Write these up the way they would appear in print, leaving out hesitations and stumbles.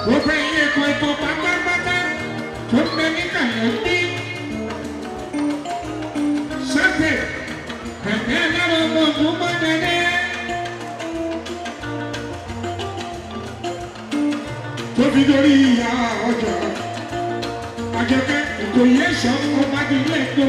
gbogbo ẹ̀yin ẹ̀kọ́ ẹ̀kọ́ pátápátá tó ń bẹ ní kàyọ̀dé sẹ́tẹ̀ ẹ̀mí ẹ̀lára ọmọ ọdún mọ́tẹ́lẹ́ tóbi lórí ìyá ọjọ́ àjọkẹ́ ìkòyí ẹ̀ṣọ́ ọmọdé ilé ẹ̀kọ́.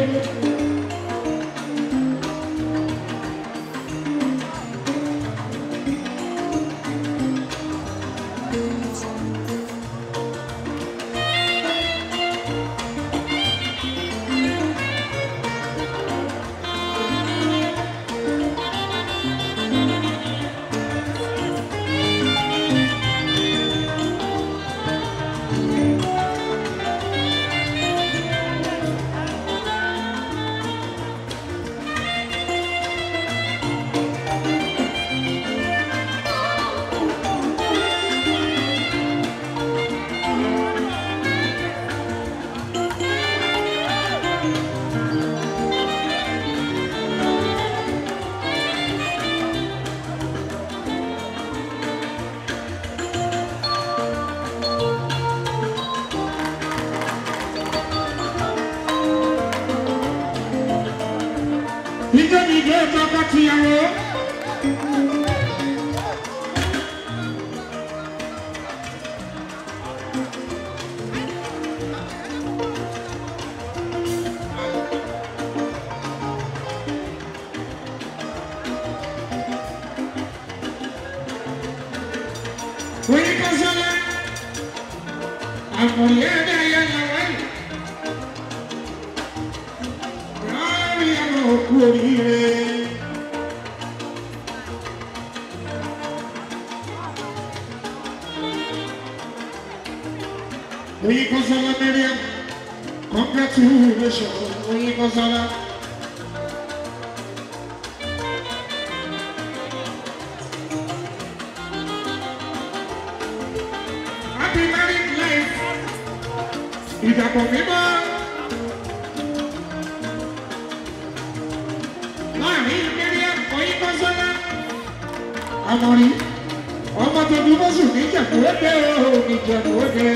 Ìjọ tọkọ tìyàwó. Oyin kan sọ́lá, àmọ̀lẹ́ ẹ̀dá ẹ̀yà làwọn yìí. Rárí àwọn òkú oríire. Oyin kan sọ́lá Miriam, congratulations, Oyin kan sọ́lá. Happy married life. Ìdàpọ̀ mímọ́. Láàrin Miriam Oyin kan sọ́lá. Àmọ̀rí, ọmọ tó bí mọ́sù ní Ìjẹ̀bú Òde o, ní Ìjẹ̀bú Òde.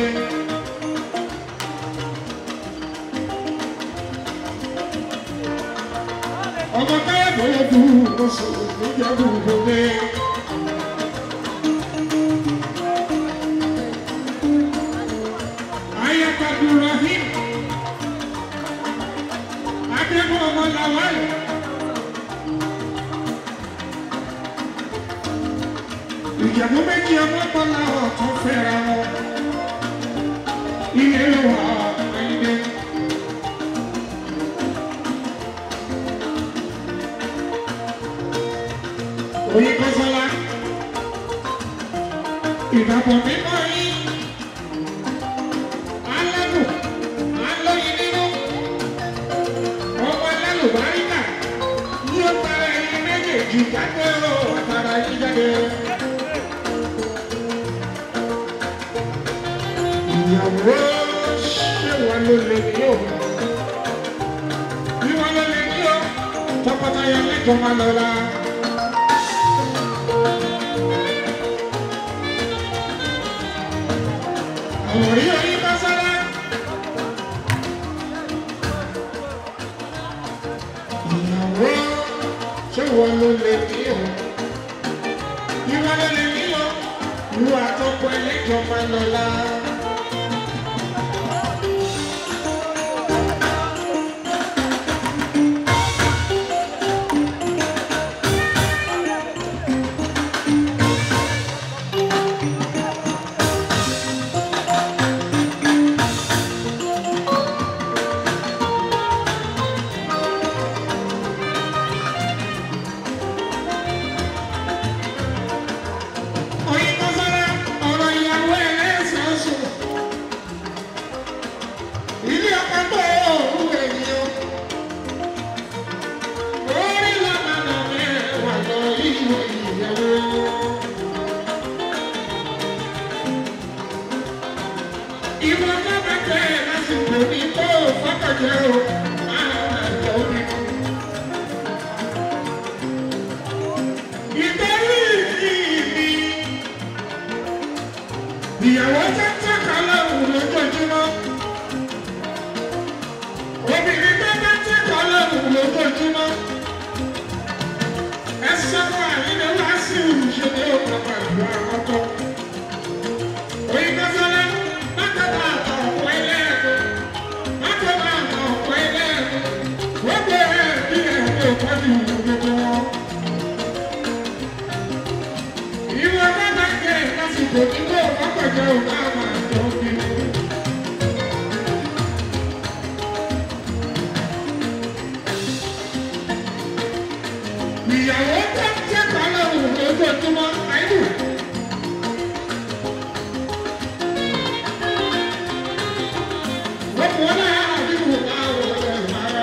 Ọmọ káyọ̀dé lójú mọ́sù ní Ìjẹ̀bú Òde. Abdulrahim Adébọ̀ ọmọ Lawal Ìjẹ̀bú méjì ọmọ bọ́lá ọ̀tún fẹ́ra wọn ilé wa ayé. Oyin kan sọ́lá ìdàpọ̀ mímọ́ yìí. Barika yóò tara ẹni méjèèjì jáde ó àtàrà yìí jáde. Ìyàwó ṣé wọ́n ló lè ní o? Bí wọ́n ló lè ní o, tọkọtaya lẹ́jọ́ máa lọ ra. Àwọn orí orí bá sára. Ṣé wọ́n ló lè ní o? Ìwọ́n ló lè ní o? Ìwọ àtọ́kọ ẹlẹ́jọ́ máa lọ la. Oyin kan sọ́lá, ọ̀rọ̀ ìyàwó ẹlẹ́sàn-án sùn. lójoojúmọ́. Ẹ sọ fún àyíká wá sí ìṣẹ̀lẹ̀ òkàkà ìlú àkọ́kọ́. Oyin Kọ́sọ́lá mákàtà àtọ̀ ọ̀pọ̀ ẹlẹ́ẹ̀kọ́. Mákàtà àtọ̀ ọ̀pọ̀ ẹlẹ́ẹ̀kọ́. Wọ́n gbé bí ẹ̀rọ ìpọ́jú gbogbo wọn. Ìwọ bàbá jẹ́ lásìkò nígbà òkàkọ̀jọ́ òkà máa jọ bí. Ìyàwó tó ń tẹ́kọ̀ọ́ lọ́wọ́ lójoojúmọ́ àìlù. Wọ́n wọ́n náà àdúgbò máa wọ̀ ọ́ rárá.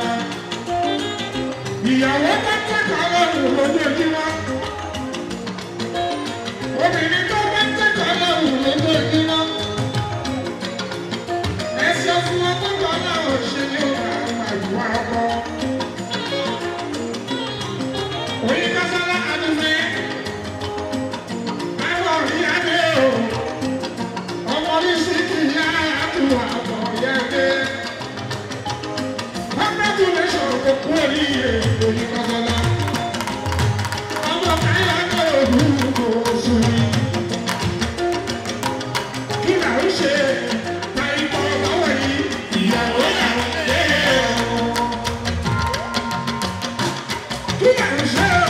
Ìyàwó tó ń tẹ́kọ̀ọ́ lọ́wọ́ lójoojúmọ́. Obìnrin tó bá ń tẹ́kọ̀ọ́ lọ́wọ́ lójoojúmọ́. Ẹ sọ fún wọn tó kọ́ láwọn ṣe ní ọ̀gá àgbà ọkọ. Oyin Kọ́sọ́lá adúfẹ́, àwọn orí adé o, ọmọ orí sí kì í yá àtúwà àbọ̀ yẹ́dé. Congratulations kò kú oríire Oyin Kọ́sọ́lá. Ọmọ káyọ̀ ní òhun kò sùn rí. Kí là ń ṣe ta ikọ̀ lọ́wọ́ yìí? Ìyàwó làwọn lé o. Kí là ń ṣe o?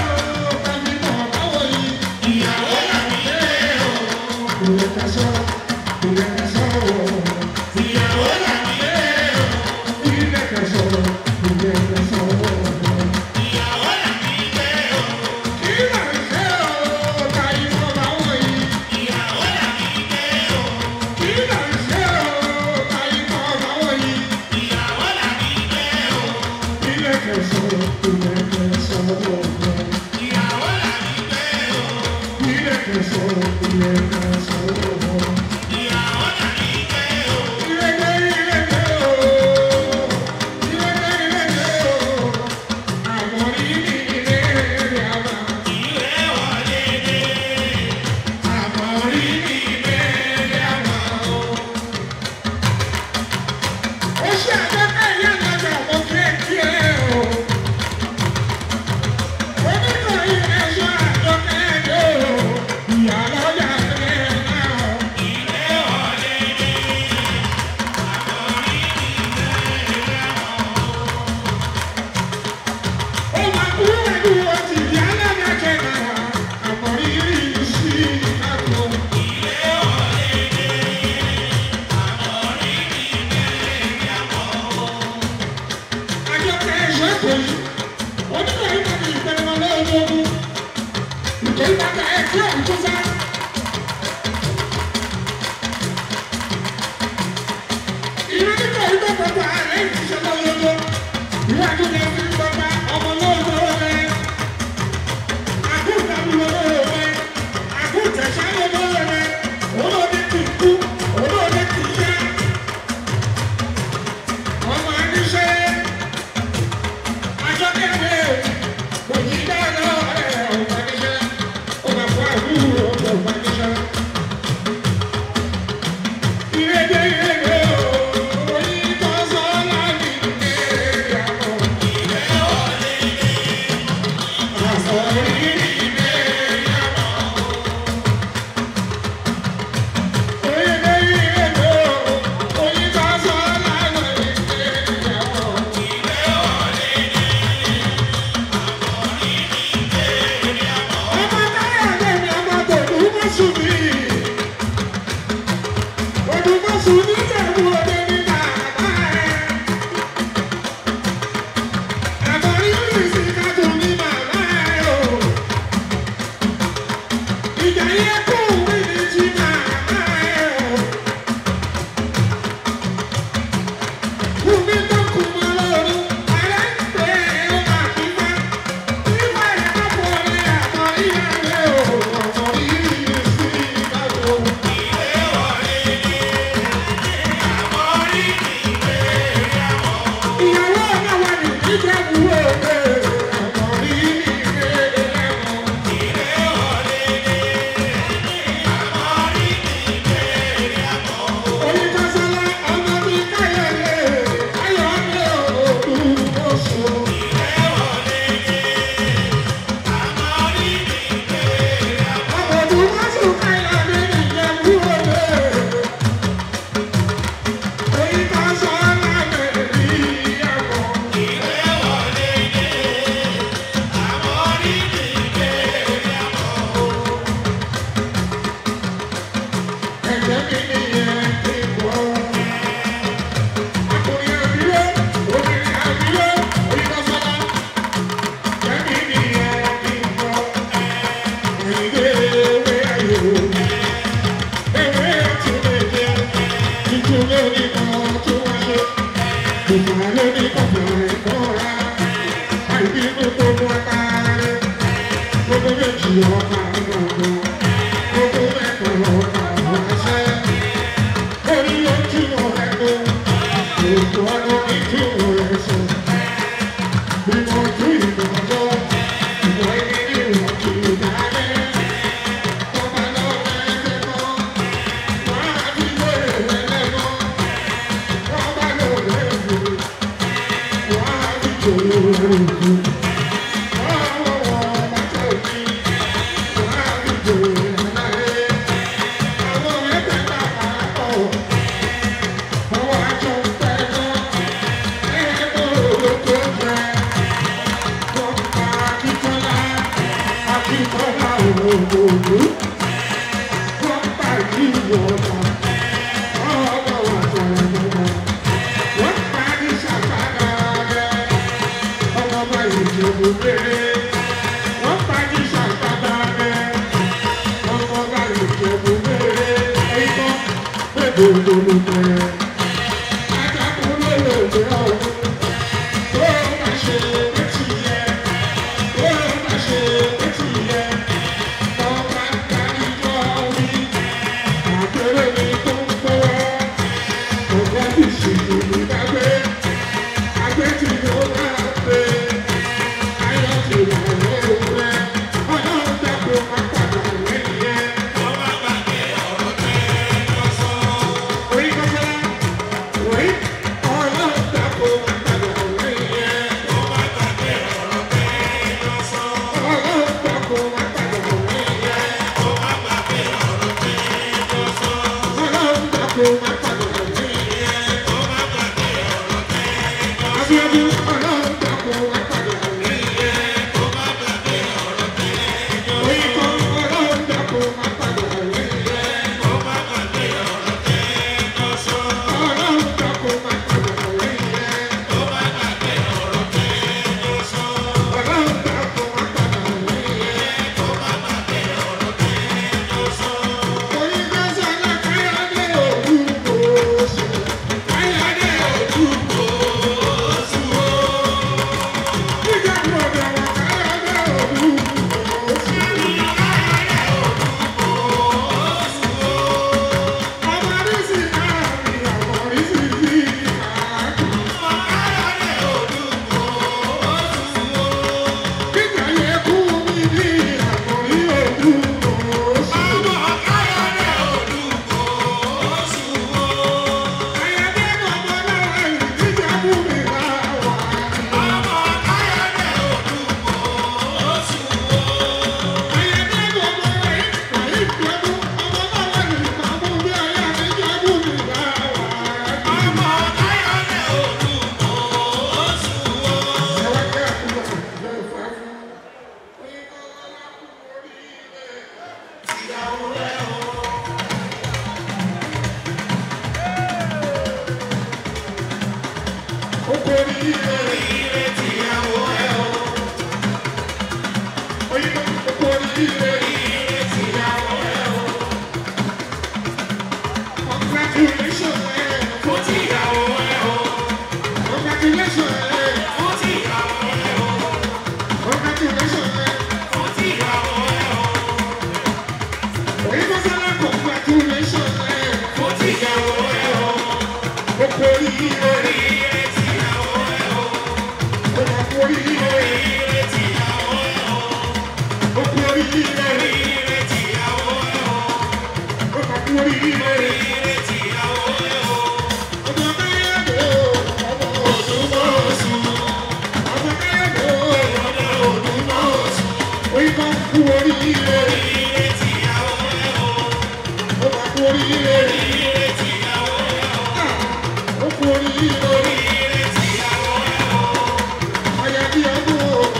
Oríire,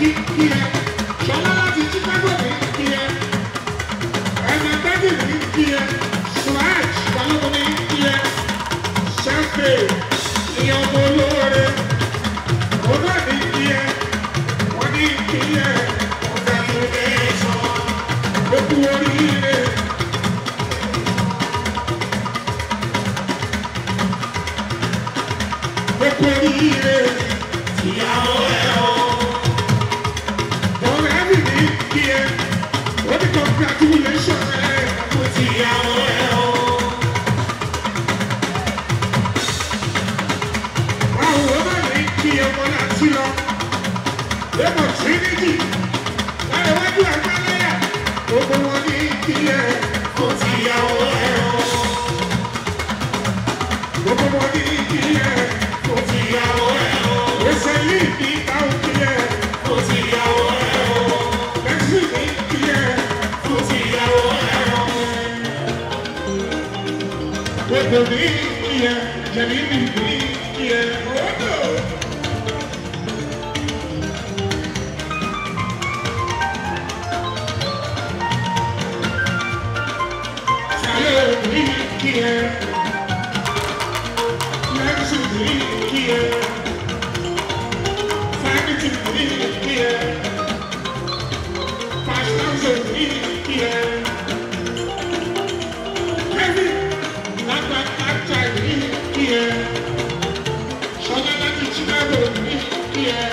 kí ẹ. Ṣọlá láti Chicago ní kí ẹ. Ẹ̀nà Tẹ́gì ní kí ẹ. Swag Balógun ní kí ẹ. Ṣẹ́fẹ̀ ìyẹn ọmọ olóore. Òun náà ní kí ẹ. Wọ́n ní kí ẹ. Ọ̀gá ló dé sọ. Ó kú oríire. Ó kú oríire. Ìyàwó ẹ̀ o. Ọ̀rẹ́ mi ní kí ẹ. Ó ní congratulation ẹ̀. Ó ti ìyàwó ẹ̀ o. Àwọn ọmọ mi kí ọmọ láti lọ. Lẹ́mọ̀ Trinity. Láyé wájú àgbáláyà. Gbogbo wọn ní kí ẹ. Ó ti ìyàwó ẹ̀ o. Gbogbo wọn ní kí ẹ. Ó ti ìyàwó ẹ̀ o. Ẹsẹ̀ yìí ní ìdáhùn kí ẹ. Ó ti ìyàwó ẹ̀ o. Lẹ́sìn ní kí ẹ. Ó ti ìyàwó ẹ̀ o. Gbogbo ní kí ẹ. Jẹ̀mí ní kí ẹ. Sàlẹ̀ ní kí ẹ. Lẹ́sìn ní kí ẹ. Sanity ní kí ẹ. Fashion ní kí ẹ. Heavy lágbàtà ní kí ẹ. Ṣọlá láti Chicago ní kí ẹ.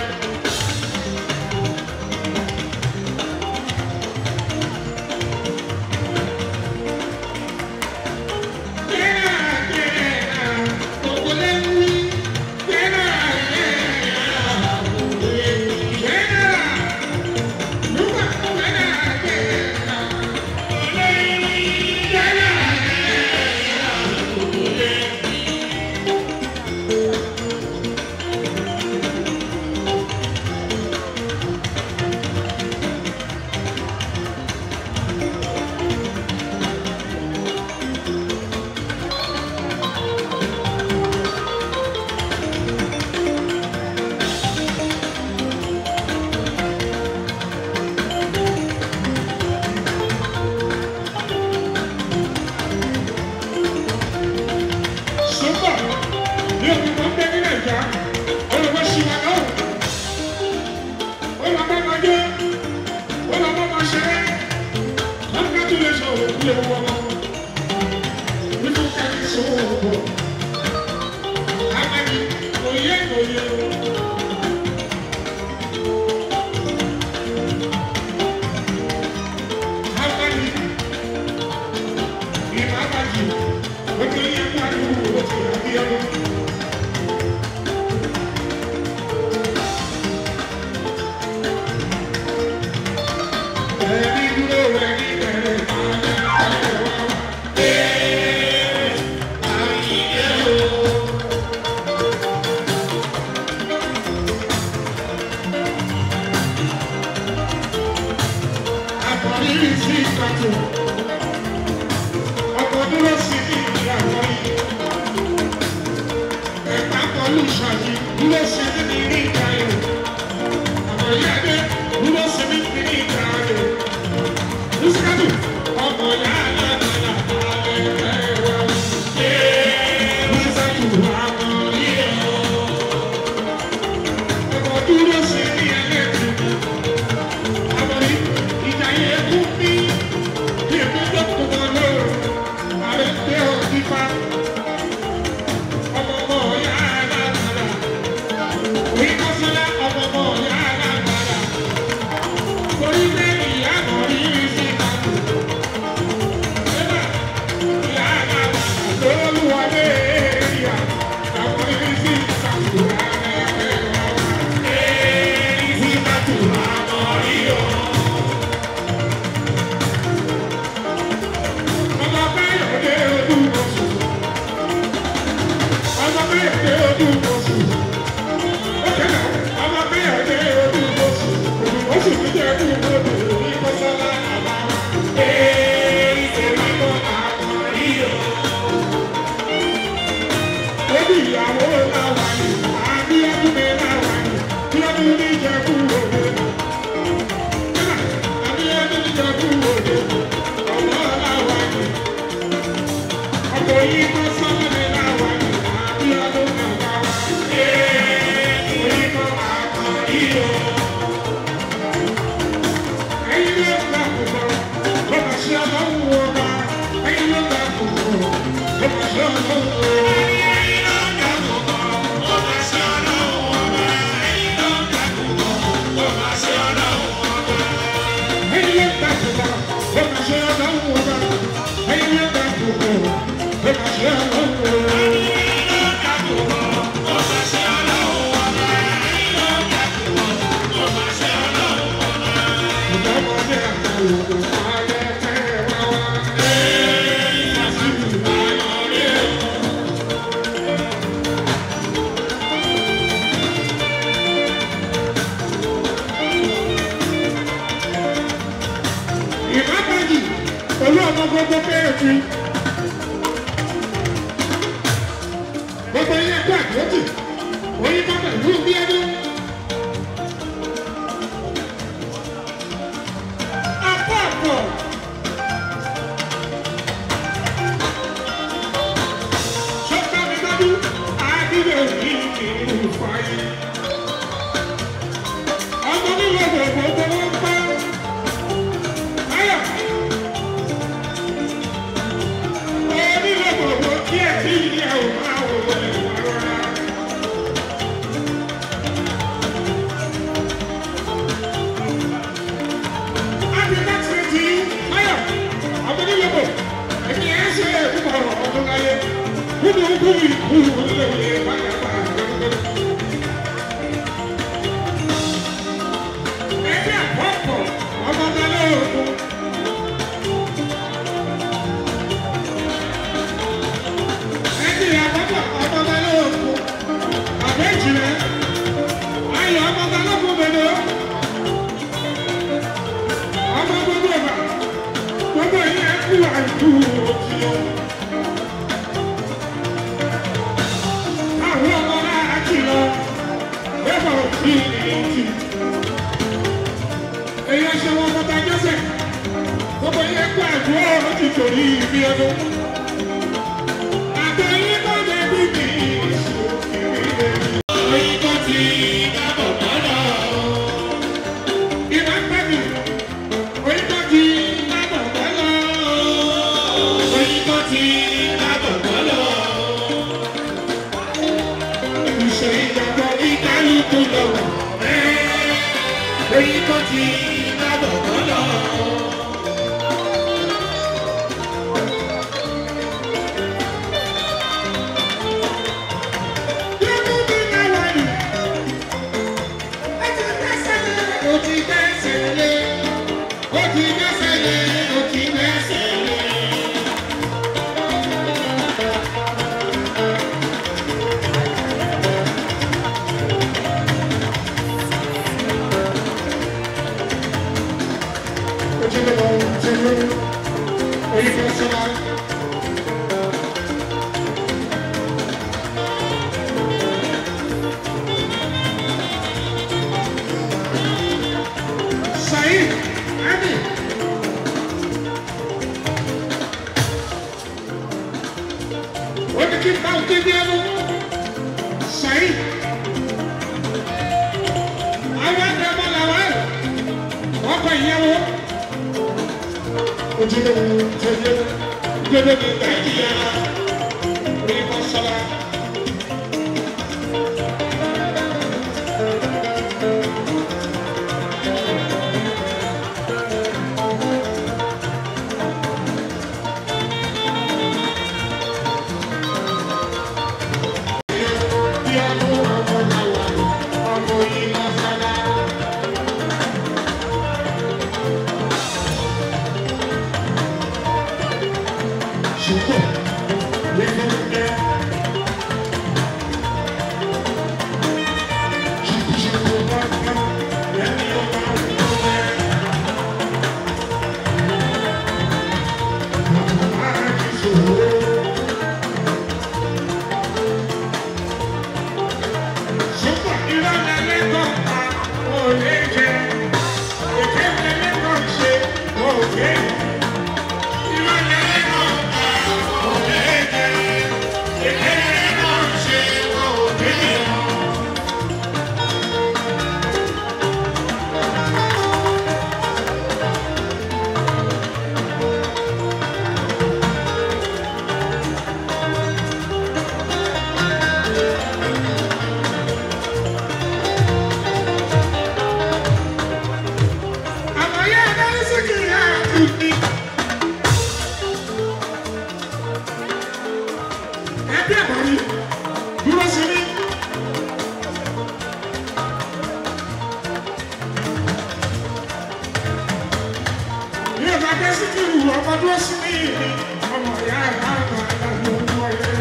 Síkírù ọmọ dúró sí ní ìní ọmọ ìyá àgbà àgbàdo wọlé.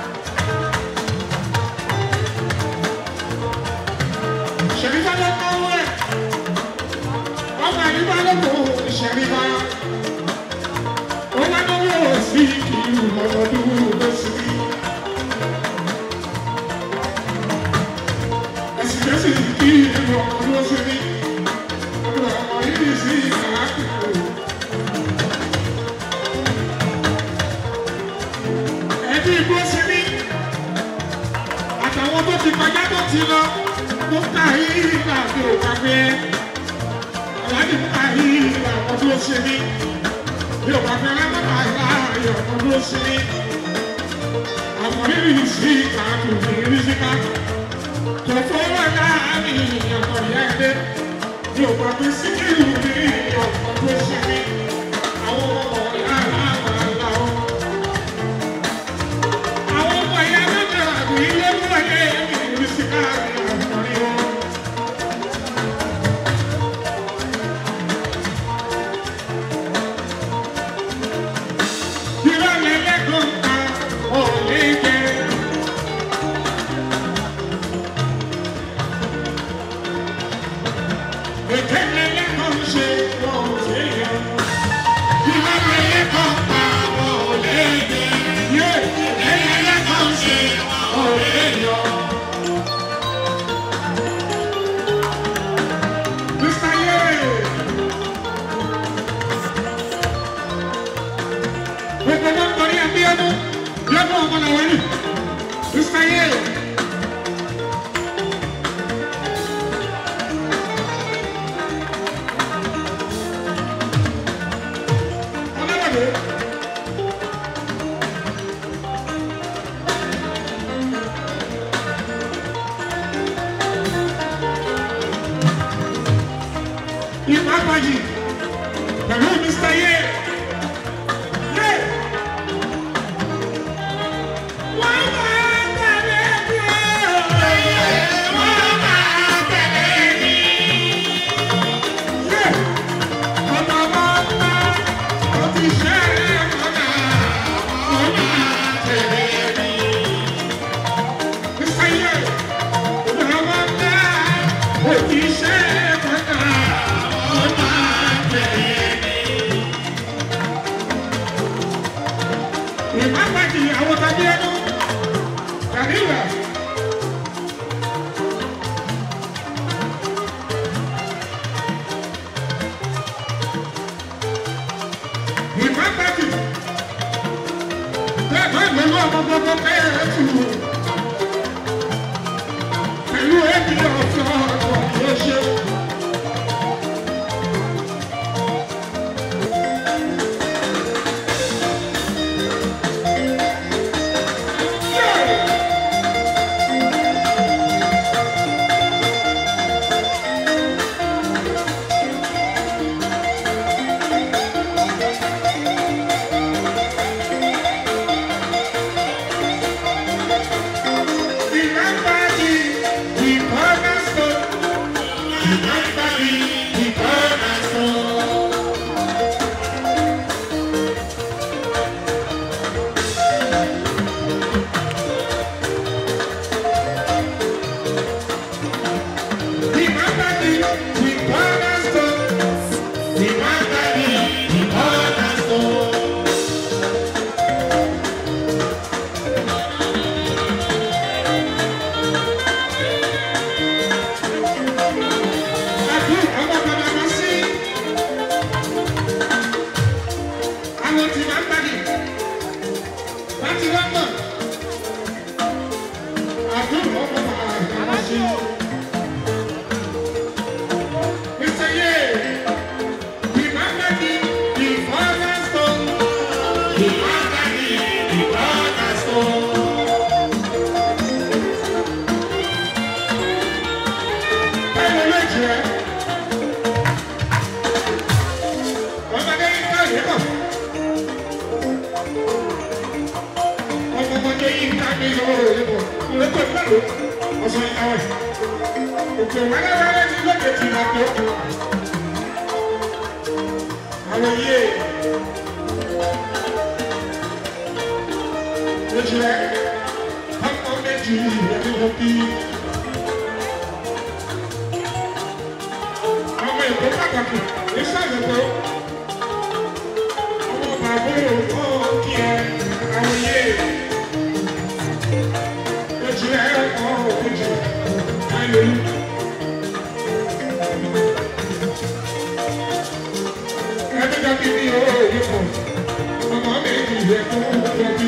Ṣèrífà ló kọ́ wẹ̀ ọmọ àyíká ló kọ́ Ṣèrífà ó wá náwó Síkírù ọmọ dúró sí ní. Ẹ̀sìn kẹ́sì kí ìlú ọmọ dúró sí ní ọmọ yìí sí ìkàkùn. Ẹbí igbó sí ní àtàwọn tó ti kọjá tó ti lọ tó ká ìgbà tí ò gbàgbé aláàbí ká ìgbà ọmọ tó ṣe ní bí ò gbàgbé alábàbà láàyè ọmọ tó ṣe ní àwọn rírì sí ìkàkùn rírì síká tó fọwọ́ láàrin ọmọ ìyá ẹgbẹ́ bí ò gbàgbé Síkírù ní ọmọ tó ṣe ní àwọn ọmọ ìyá aláàbà láwọn. Ipapaji, pẹ̀lú Mr. Ye. Wọ́n máa tẹ̀lé mi o. Wọ́n máa tẹ̀lé mi. Ọmọ bàbá ó ti ṣe é kọ́nà. Wọ́n máa tẹ̀lé mi. Mr. Ye, ọmọ bàbá ó ti ṣe é kọ́nà. Ìmáàmàjì àwọn tàbí ẹnu Kàníwà. Ìmáàmàjì bẹ́ẹ̀ lọ́wọ́ ọmọ gbogbo kẹ́rẹ́ tù pẹ̀lú ẹbí ọ̀fẹ́ ọ̀rọ̀ yóò ṣe. Hallelujah. rẹ̀ ọmọ méjì ẹni mo bí. ọmọ èkó pàtàkì ìsàlẹ̀ tó ọmọ bàbá òkú kí ẹ àwọn yé méjì rẹ̀ ọmọ méjì ayé. ẹni dàbí ní òye kan ọmọ méjì rẹ̀ kó wọ́n bí.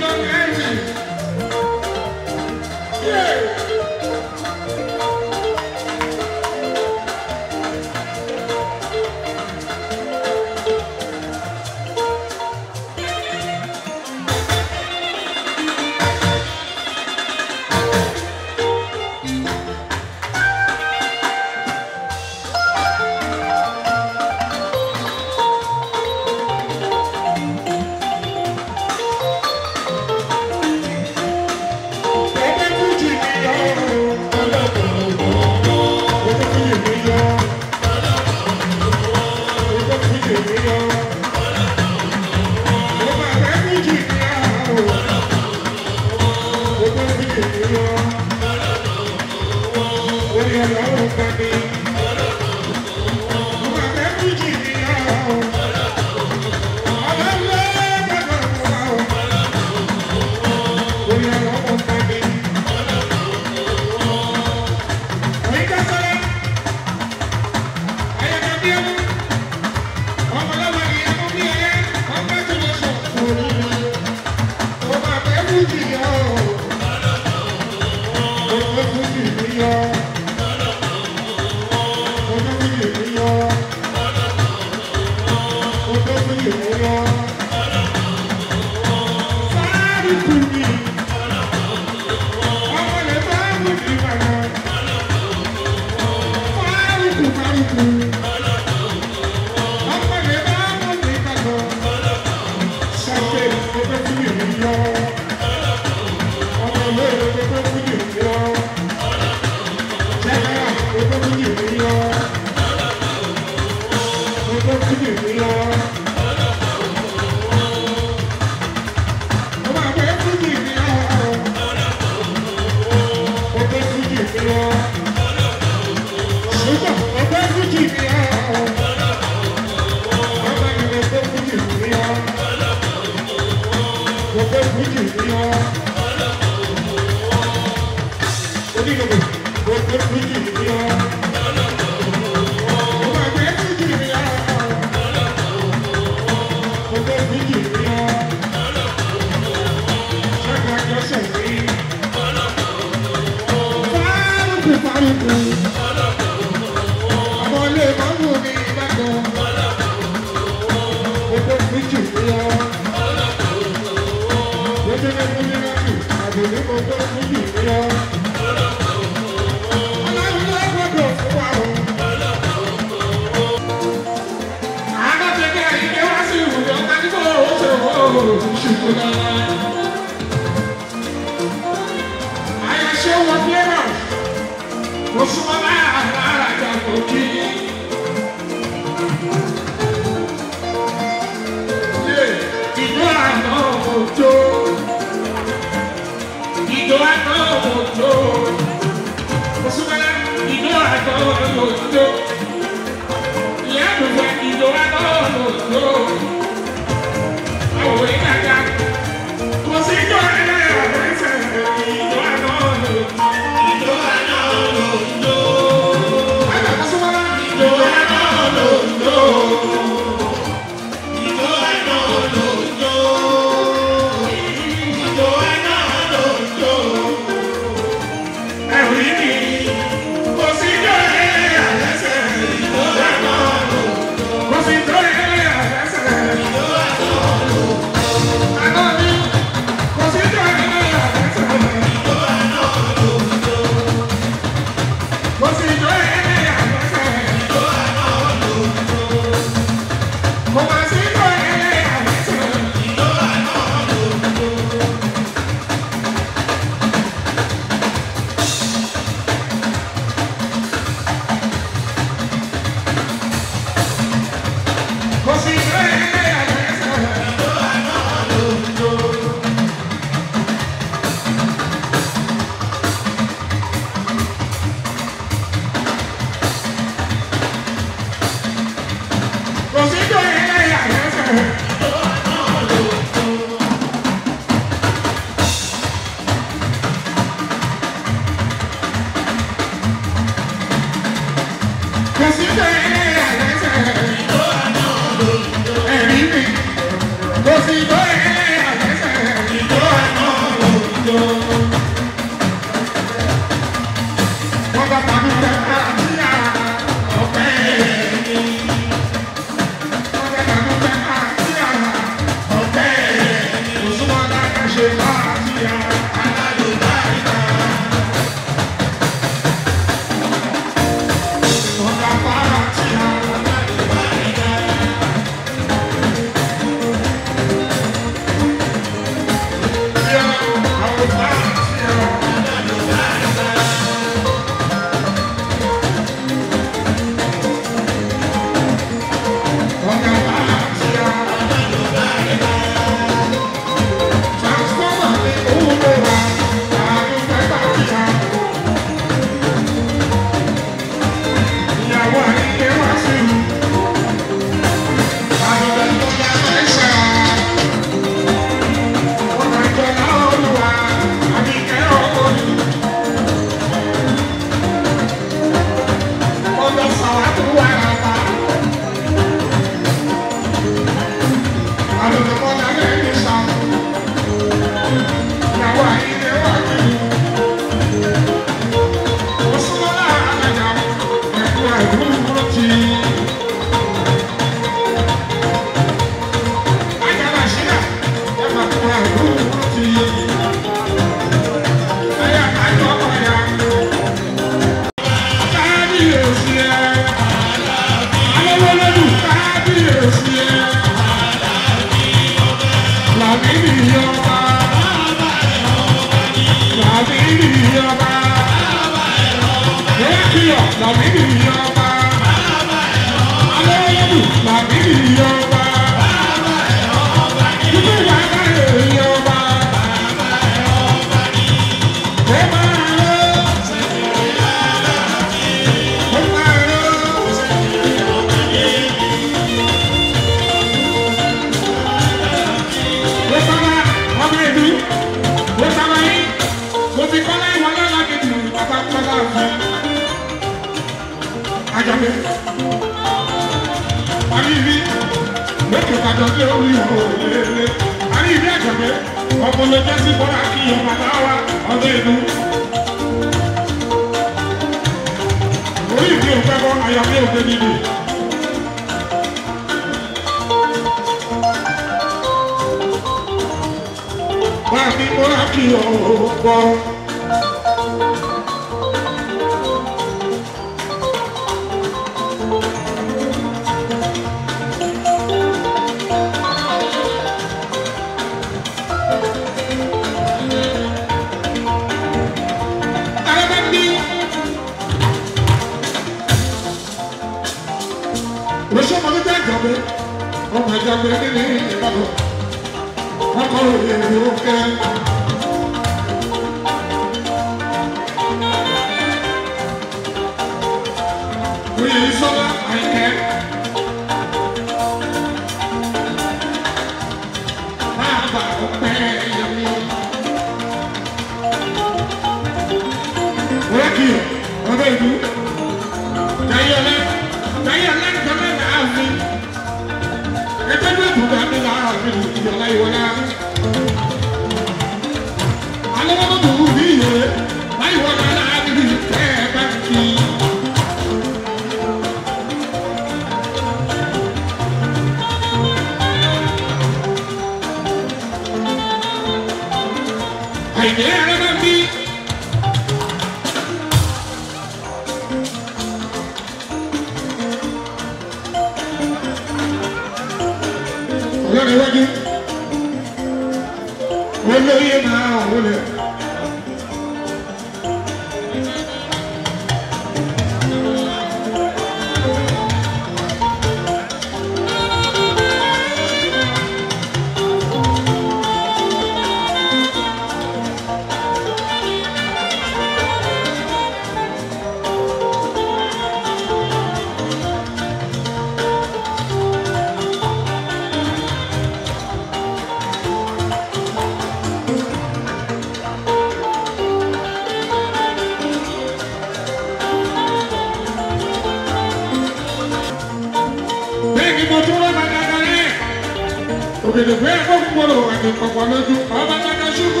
mo tún lọ́ba dáadáa òkèdè fẹ́ kókòrò àti pọ̀pọ̀ lójú ọba dáadáa ṣubú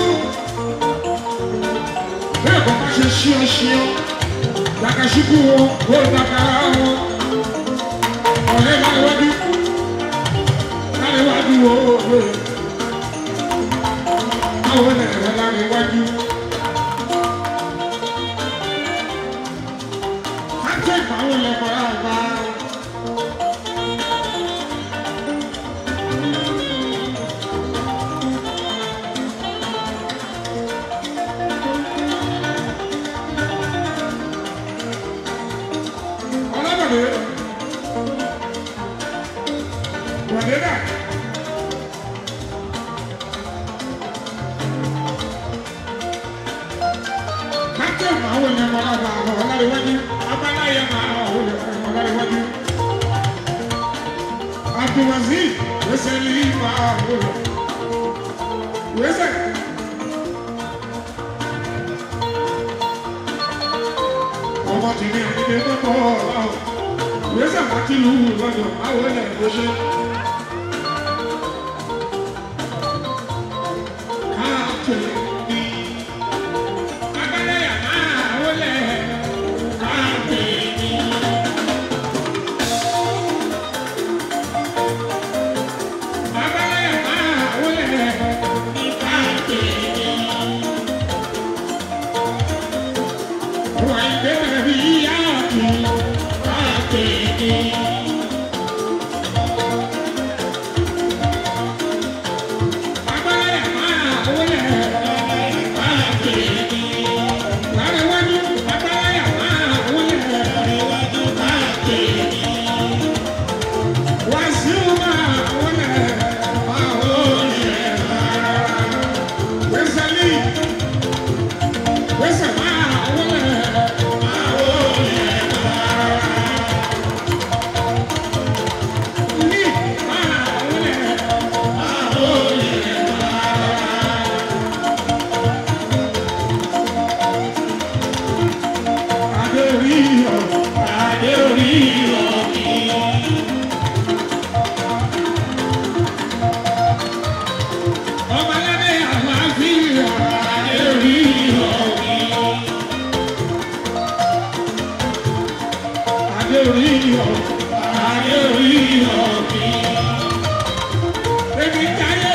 bẹ́ẹ̀ kọ́ bá ṣe ṣíọ́ṣíọ́ dáadáa ṣubú wọn ó dáadáa wọn ọ̀rẹ́ láríwájú wo òwe àwọn ẹ̀rọ láríwájú kájọ́ ìpàwọ̀ lọ́kọ̀ọ́ àgbà. Baby,